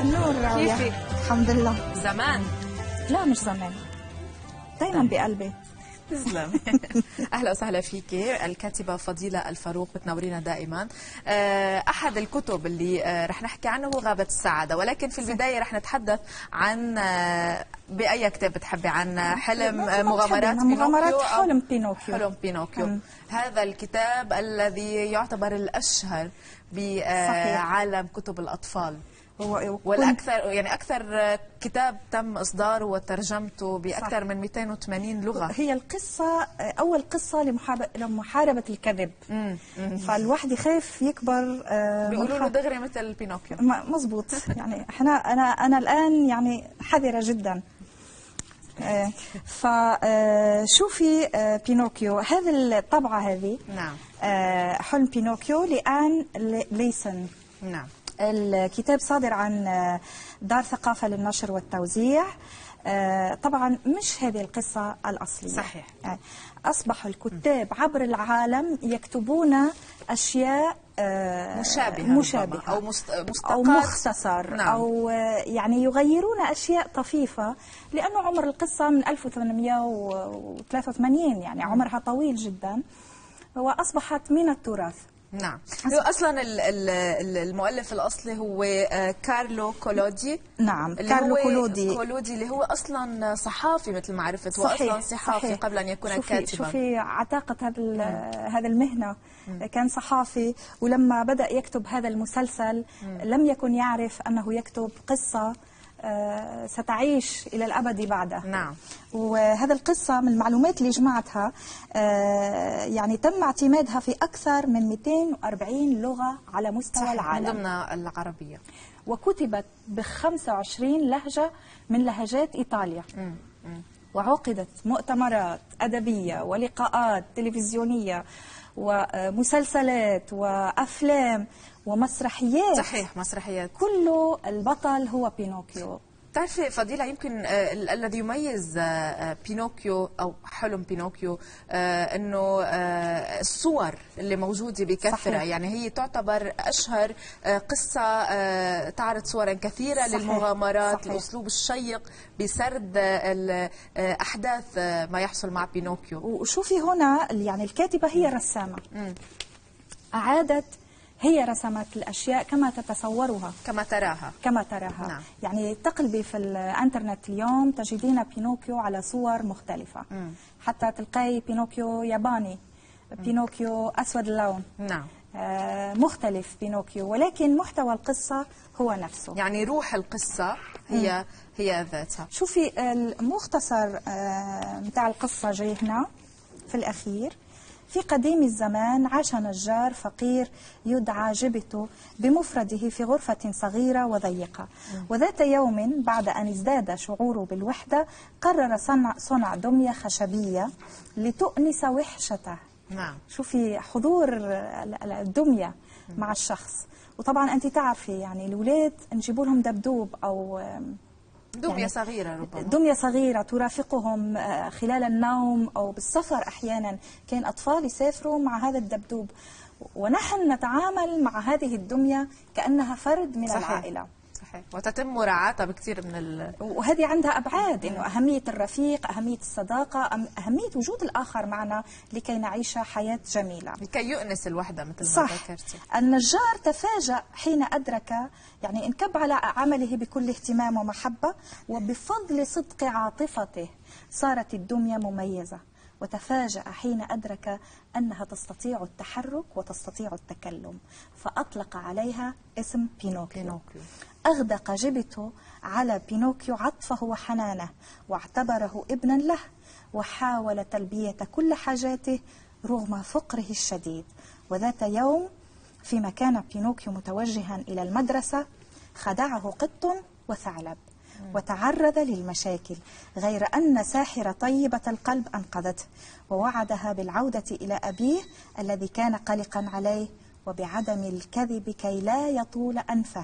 النور راوية. كيفك؟ الحمد لله. زمان؟ لا مش زمان، دايما بقلبي. تسلم. اهلا وسهلا فيك الكاتبه فضيله الفاروق، بتنورينا دائما. احد الكتب اللي رح نحكي عنه هو غابه السعاده، ولكن في البدايه رح نتحدث عن باي كتاب بتحبي؟ عن حلم مغامرات مغامرات حلم بينوكيو. حلم بينوكيو. هذا الكتاب الذي يعتبر الاشهر بعالم كتب الاطفال، والاكثر يعني اكثر كتاب تم اصداره وترجمته باكثر من 280 لغه. هي القصه اول قصه لمحاربه الكذب. فالواحد يخاف يكبر. بيقولوا له دغري مثل بينوكيو. مزبوط. يعني انا الان يعني حذره جدا. فشوفي بينوكيو، هذه الطبعه هذه. نعم. حلم بينوكيو لآن ليسن. نعم. الكتاب صادر عن دار ثقافة للنشر والتوزيع. طبعا مش هذه القصة الأصلية. صحيح. أصبح الكتاب عبر العالم يكتبون أشياء مشابهة أو مختصر. نعم. أو يعني يغيرون أشياء طفيفة، لأنه عمر القصة من 1883، يعني عمرها طويل جدا، وأصبحت من التراث. نعم. هو اصلا المؤلف الاصلي هو كارلو كولودي. نعم، كارلو كولودي اللي هو اصلا صحافي مثل ما عرفت. هو اصلا صحافي قبل ان يكون كاتبا. شوفي عتاقة هذا المهنة. كان صحافي، ولما بدأ يكتب هذا المسلسل لم يكن يعرف أنه يكتب قصة ستعيش إلى الأبد بعده. نعم. وهذا القصة من المعلومات اللي جمعتها يعني تم اعتمادها في أكثر من 240 لغة على مستوى العالم، من ضمن العربية، وكتبت ب 25 لهجة من لهجات إيطاليا. وعقدت مؤتمرات أدبية ولقاءات تلفزيونية ومسلسلات وأفلام ومسرحيات. صحيح، مسرحيات. كله البطل هو بينوكيو. تعرفي فضيلة، يمكن الذي يميز بينوكيو أو حلم بينوكيو أنه الصور اللي موجودة بكثرة. صحيح. يعني هي تعتبر أشهر قصة تعرض صورا كثيرة. صحيح. للمغامرات. صحيح. الأسلوب الشيق بسرد أحداث ما يحصل مع بينوكيو. وشوفي هنا يعني الكاتبة هي رسامة. أعادت، هي رسمت الأشياء كما تتصورها، كما تراها. نعم. يعني تقلبي في الانترنت اليوم تجدين بينوكيو على صور مختلفة. حتى تلقاي بينوكيو ياباني، بينوكيو أسود اللون. نعم. مختلف بينوكيو، ولكن محتوى القصة هو نفسه. يعني روح القصة هي ذاتها. شوفي المختصر متاع القصة جاي هنا في الأخير. في قديم الزمان عاش نجار فقير يدعى جبتو بمفرده في غرفة صغيرة وضيقة. وذات يوم بعد أن ازداد شعوره بالوحدة قرر صنع دمية خشبية لتؤنس وحشته. نعم. شوفي حضور الدمية مع الشخص. وطبعا أنت تعرفي يعني الأولاد نجيبوا لهم دبدوب أو دمية يعني صغيرة، ربما دمية صغيرة ترافقهم خلال النوم أو بالسفر. أحيانا كان أطفال يسافروا مع هذا الدبدوب، ونحن نتعامل مع هذه الدمية كأنها فرد من العائلة. صحيح. وتتم مراعاتها بكثير وهذه عندها أبعاد، إنه أهمية الرفيق، أهمية الصداقة، أهمية وجود الآخر معنا لكي نعيش حياة جميلة، لكي يؤنس الوحدة مثل ما ذكرتي. النجار تفاجأ حين أدرك، يعني انكب على عمله بكل اهتمام ومحبة، وبفضل صدق عاطفته صارت الدمية مميزة. وتفاجأ حين أدرك أنها تستطيع التحرك وتستطيع التكلم، فأطلق عليها اسم بينوكيو. أغدق جبتو على بينوكيو عطفه وحنانه، واعتبره ابنا له، وحاول تلبية كل حاجاته رغم فقره الشديد. وذات يوم فيما كان بينوكيو متوجها إلى المدرسة خدعه قط وثعلب وتعرض للمشاكل، غير أن ساحرة طيبة القلب أنقذته ووعدها بالعودة إلى أبيه الذي كان قلقا عليه وبعدم الكذب كي لا يطول أنفه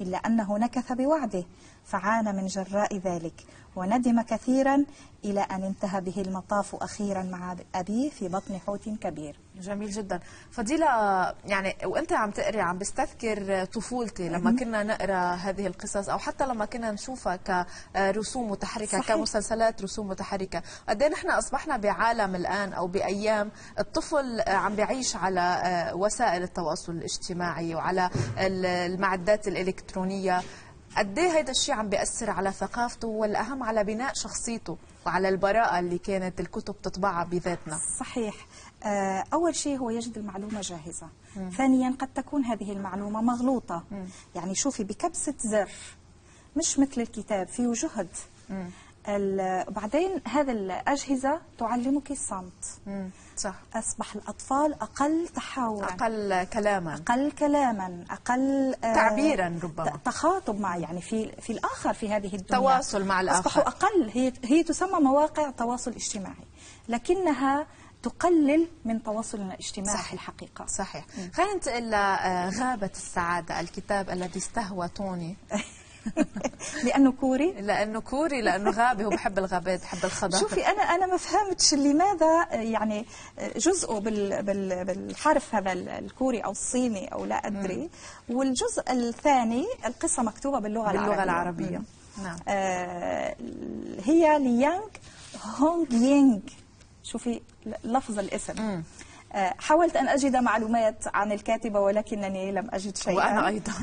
إلا أنه نكث بوعده فعانى من جراء ذلك وندم كثيرا إلى أن انتهى به المطاف أخيرا مع أبيه في بطن حوت كبير. جميل جدا. فضيلة، يعني وانت عم تقري عم بستذكر طفولتي لما كنا نقرا هذه القصص، او حتى لما كنا نشوفها كرسوم متحركه، صحيح. كمسلسلات رسوم متحركه. قد ايه نحن اصبحنا بعالم الان او بايام الطفل عم بيعيش على وسائل التواصل الاجتماعي وعلى المعدات الالكترونيه. قد ايه هيدا الشيء عم بيأثر على ثقافته، والاهم على بناء شخصيته وعلى البراءه اللي كانت الكتب تطبعها بذاتنا. صحيح. أول شيء هو يجد المعلومة جاهزة. ثانيا قد تكون هذه المعلومة مغلوطة. يعني شوفي بكبسة زر، مش مثل الكتاب فيه جهد. بعدين هذا الأجهزة تعلمك الصمت. صح. أصبح الأطفال أقل تحاورا، أقل كلاما، أقل تعبيرا، ربما تخاطب مع، يعني في الآخر في هذه الدنيا، تواصل مع الآخر. أصبحوا أقل. هي تسمى مواقع تواصل اجتماعي، لكنها تقلل من تواصلنا الاجتماعي. صحيح. في الحقيقة. صحيح. خلينا ننتقل لغابة السعادة، الكتاب الذي استهوى توني. لأنه كوري. لأنه غابي، هو بحب الغابات، بحب الخضار. شوفي أنا ما فهمتش لماذا يعني جزءه بالحرف هذا الكوري أو الصيني أو لا أدري، والجزء الثاني القصة مكتوبة باللغة العربية. نعم. هي ليانغ هونغ يينغ. شوفي لفظ الاسم. حاولت أن أجد معلومات عن الكاتبة ولكنني لم أجد شيئا. وأنا أيضا.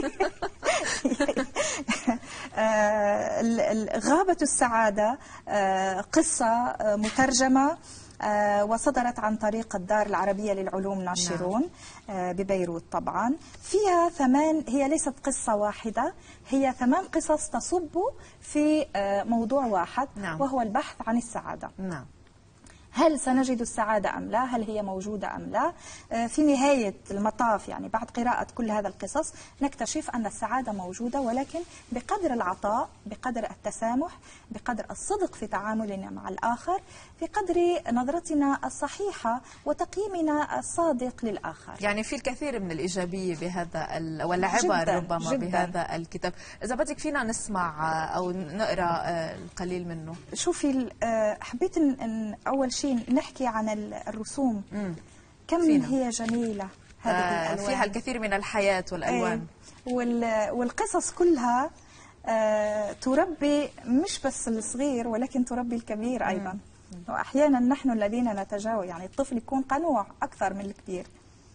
غابة السعادة قصة مترجمة وصدرت عن طريق الدار العربية للعلوم ناشرون ببيروت. طبعا فيها هي ليست قصة واحدة، هي 8 قصص تصب في موضوع واحد. نعم. وهو البحث عن السعادة. نعم. هل سنجد السعادة أم لا؟ هل هي موجودة أم لا؟ في نهاية المطاف، يعني بعد قراءة كل هذا القصص، نكتشف أن السعادة موجودة، ولكن بقدر العطاء، بقدر التسامح، بقدر الصدق في تعاملنا مع الآخر، بقدر نظرتنا الصحيحة وتقييمنا الصادق للآخر. يعني في الكثير من الإيجابية بهذا والعبر جداً ربما جداً. بهذا الكتاب. إذا بدك فينا نسمع أو نقرأ القليل منه. شوفي، حبيت أن أول شيء نحكي عن الرسوم. كم فينا. هي جميلة هذه الألوان. فيها الكثير من الحياة والألوان. والقصص كلها تربي مش بس الصغير ولكن تربي الكبير أيضا. وأحيانا نحن الذين نتجاوز، يعني الطفل يكون قنوع أكثر من الكبير.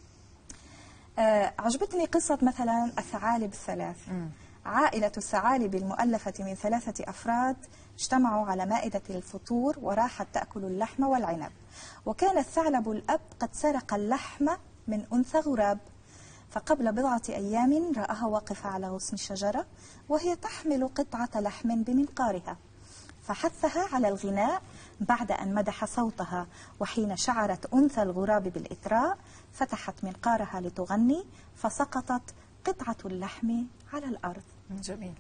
عجبتني قصة مثلا الثعالب الثلاث. عائلة الثعالب المؤلفة من 3 أفراد اجتمعوا على مائدة الفطور وراحت تأكل اللحم والعنب، وكان الثعلب الأب قد سرق اللحم من أنثى غراب، فقبل بضعة أيام رآها واقفة على غصن الشجرة وهي تحمل قطعة لحم بمنقارها، فحثها على الغناء بعد أن مدح صوتها. وحين شعرت أنثى الغراب بالإثراء فتحت منقارها لتغني، فسقطت قطعة اللحم على الأرض. جميل.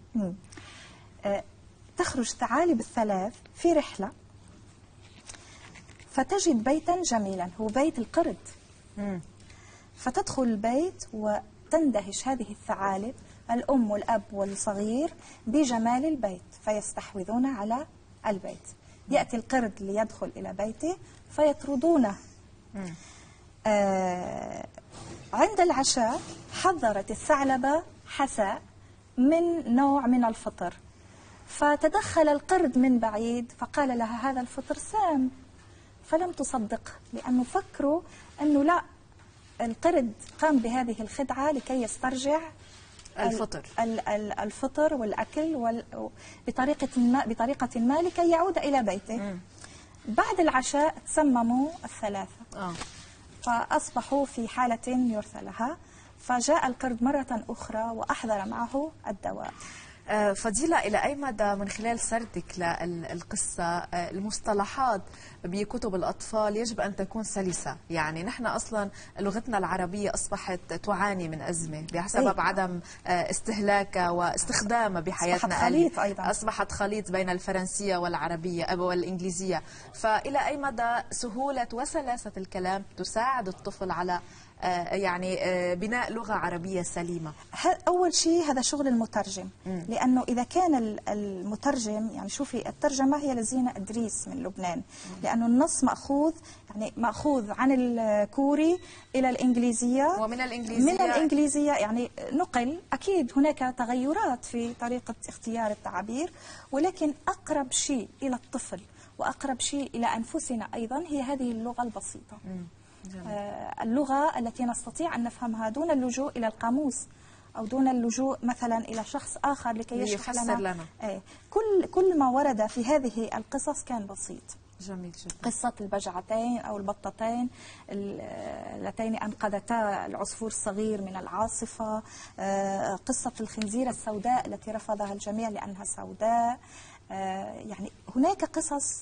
تخرج ثعالب الثلاث في رحلة فتجد بيتا جميلا، هو بيت القرد. فتدخل البيت وتندهش هذه الثعالب، الأم والأب والصغير، بجمال البيت، فيستحوذون على البيت. يأتي القرد ليدخل إلى بيته فيطردونه. عند العشاء حضرت الثعلبة حساء من نوع من الفطر، فتدخل القرد من بعيد فقال لها هذا الفطر سام، فلم تصدق لأنه فكروا أنه لا، القرد قام بهذه الخدعة لكي يسترجع الفطر والأكل بطريقة ما لكي يعود إلى بيته. بعد العشاء تسمموا الثلاثة فأصبحوا في حالة يرثى لها، فجاء القرد مرة أخرى وأحضر معه الدواء. فضيلة، إلى أي مدى من خلال سردك للقصة المصطلحات بكتب الأطفال يجب أن تكون سلسة؟ يعني نحن أصلا لغتنا العربية أصبحت تعاني من أزمة بسبب عدم استهلاكها واستخدامها بحياتنا. أصبحت خليط أيضا، أصبحت خليط بين الفرنسية والعربية والإنجليزية. فإلى أي مدى سهولة وسلاسة الكلام تساعد الطفل على يعني بناء لغة عربية سليمة؟ أول شيء هذا شغل المترجم، لأنه إذا كان المترجم، يعني شوفي الترجمة هي لزينة إدريس من لبنان، لأنه النص مأخوذ عن الكوري إلى الإنجليزية، ومن الإنجليزية يعني نقل. أكيد هناك تغيرات في طريقة اختيار التعابير، ولكن أقرب شيء إلى الطفل وأقرب شيء إلى أنفسنا أيضا هي هذه اللغة البسيطة. اللغة التي نستطيع أن نفهمها دون اللجوء إلى القاموس أو دون اللجوء مثلا إلى شخص آخر لكي يشرح لنا. كل ما ورد في هذه القصص كان بسيط. جميل جدا. قصة البجعتين أو البطتين اللتين أنقذتا العصفور الصغير من العاصفة، قصة الخنزيرة السوداء التي رفضها الجميع لأنها سوداء. يعني هناك قصص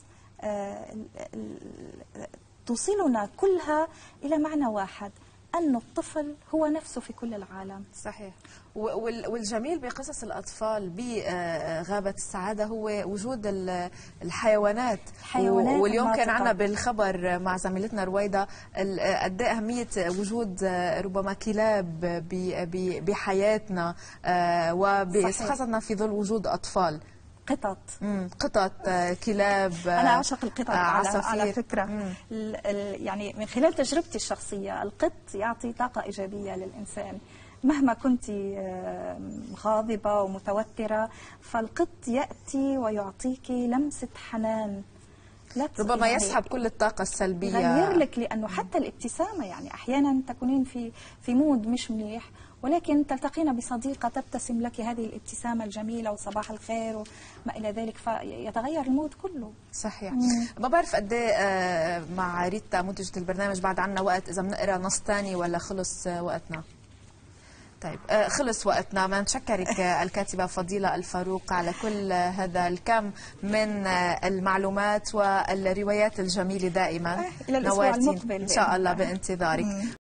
توصلنا كلها إلى معنى واحد، أن الطفل هو نفسه في كل العالم. صحيح. والجميل بقصص الأطفال بغابة السعادة هو وجود الحيوانات. واليوم كان عنا بالخبر مع زميلتنا رويدة قد ايه أهمية وجود ربما كلاب بحياتنا، وخاصة في ظل وجود أطفال. قطط، كلاب. أنا أعشق القطط على فكرة. يعني من خلال تجربتي الشخصية القط يعطي طاقة إيجابية للإنسان مهما كنت غاضبة ومتوترة، فالقط يأتي ويعطيك لمسة حنان، ربما يسحب كل الطاقة السلبية، يغير لك. لأنه حتى الابتسامة، يعني أحيانا تكونين في مود مش منيح، ولكن تلتقين بصديقة تبتسم لك هذه الابتسامة الجميلة وصباح الخير وما إلى ذلك، فيتغير المود كله. صحيح. ما بعرف قد ايه مع ريتا منتجة البرنامج بعد عنا وقت، إذا بنقرا نص ثاني ولا خلص وقتنا؟ طيب خلص وقتنا. بدنا نشكرك الكاتبة فضيلة الفاروق على كل هذا الكم من المعلومات والروايات الجميلة دائما. إلى الأسبوع المقبل إن شاء الله بانتظارك.